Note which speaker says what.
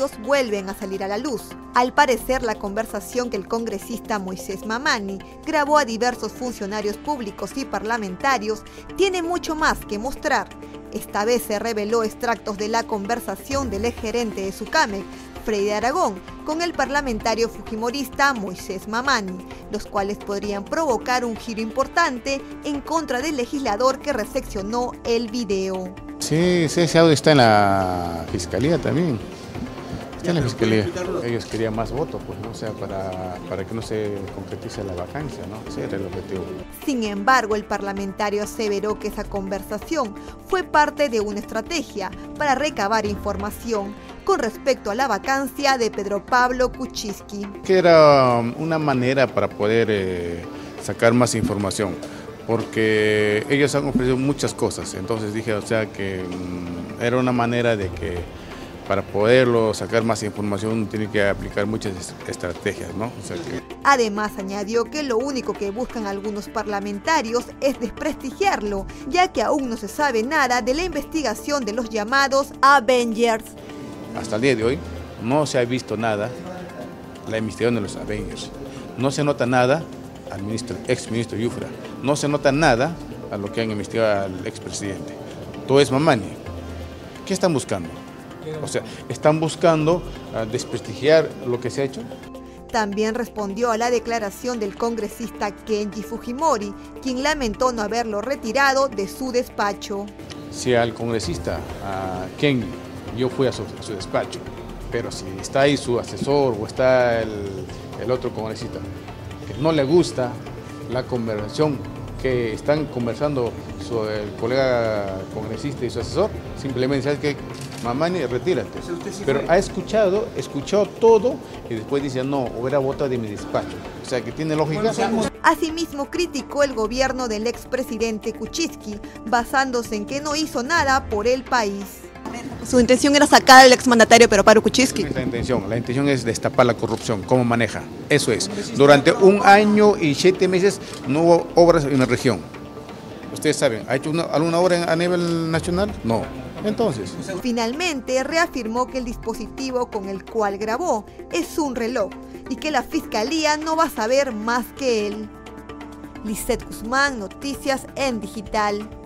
Speaker 1: audios vuelven a salir a la luz. Al parecer, la conversación que el congresista Moisés Mamani grabó a diversos funcionarios públicos y parlamentarios tiene mucho más que mostrar. Esta vez se reveló extractos de la conversación del exgerente de Sucamec, Freddy Aragón, con el parlamentario fujimorista Moisés Mamani, los cuales podrían provocar un giro importante en contra del legislador que recepcionó el video.
Speaker 2: Sí, ese audio está en la fiscalía también. Está en la fiscalía. Ellos querían más votos, pues, ¿no? O sea, para que no se concretice la vacancia, ¿no? Ese era el objetivo.
Speaker 1: Sin embargo, el parlamentario aseveró que esa conversación fue parte de una estrategia para recabar información con respecto a la vacancia de Pedro Pablo Kuczynski.
Speaker 2: Que era una manera para poder sacar más información, porque ellos han ofrecido muchas cosas, entonces dije, o sea, que era una manera de que para poderlo sacar más información tiene que aplicar muchas estrategias, ¿no? O sea que...
Speaker 1: Además, añadió que lo único que buscan algunos parlamentarios es desprestigiarlo, ya que aún no se sabe nada de la investigación de los llamados Avengers.
Speaker 2: Hasta el día de hoy no se ha visto nada la investigación de los Avengers. No se nota nada al exministro Yufra. No se nota nada a lo que han investigado al expresidente. Todo es Mamani. ¿Qué están buscando? O sea, ¿están buscando desprestigiar lo que se ha hecho?
Speaker 1: También respondió a la declaración del congresista Kenji Fujimori, quien lamentó no haberlo retirado de su despacho.
Speaker 2: Si al congresista Kenji, yo fui a su despacho, pero si está ahí su asesor o está el otro congresista que no le gusta la conversación que están conversando el colega congresista y su asesor, simplemente sabes que Mamani, retírate. Pero ha escuchado todo y después dice no, hubiera votado de mi despacho. O sea que tiene lógica.
Speaker 1: Asimismo criticó el gobierno del expresidente Kuczynski, basándose en que no hizo nada por el país. Su intención era sacar al exmandatario Pedro Pablo Kuczynski.
Speaker 2: No es la intención es destapar la corrupción, cómo maneja. Eso es. Durante 1 año y 7 meses no hubo obras en la región. Ustedes saben, ¿ha hecho alguna obra a nivel nacional? No. Entonces.
Speaker 1: Finalmente reafirmó que el dispositivo con el cual grabó es un reloj y que la fiscalía no va a saber más que él. Lisette Guzmán, Noticias en Digital.